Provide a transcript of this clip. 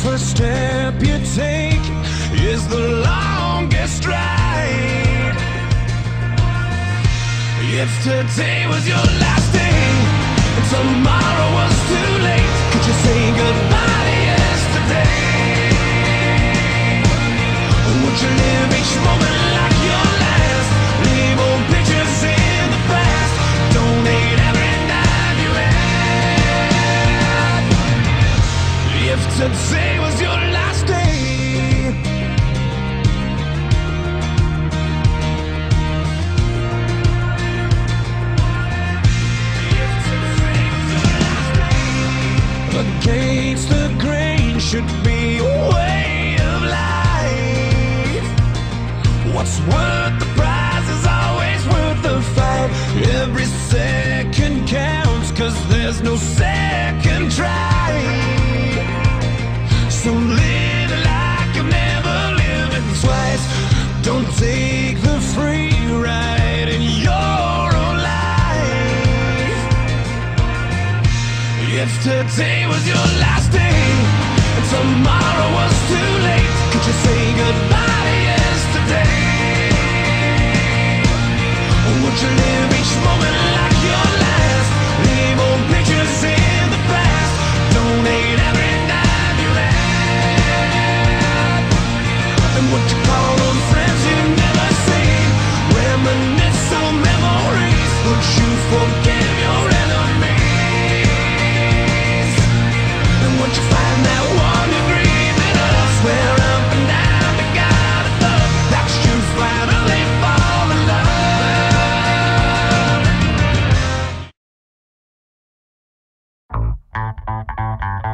first step you take is the longest ride. If today was your last day and tomorrow was too late, could you say goodbye to yesterday? Would you live each moment like your last? Leave old pictures in the past. Donate every dime you had. If today was your last day, against the grain should be a way of life. What's worth the prize is always worth the fight. Every second counts, 'cause there's no second try. So live like you've never lived it twice. Don't take the free ride in your own life. If today was your last day and tomorrow was too late, could you say goodbye to yesterday? Or would you live each moment like your last? Leave old pictures in the past. Donate every dime you had. And would you call on friends you've never seen? Reminisce on memories. Would you forgive your enemies? Would you find that one you dreamed of? Swear up and down to God above that you finally fall in love.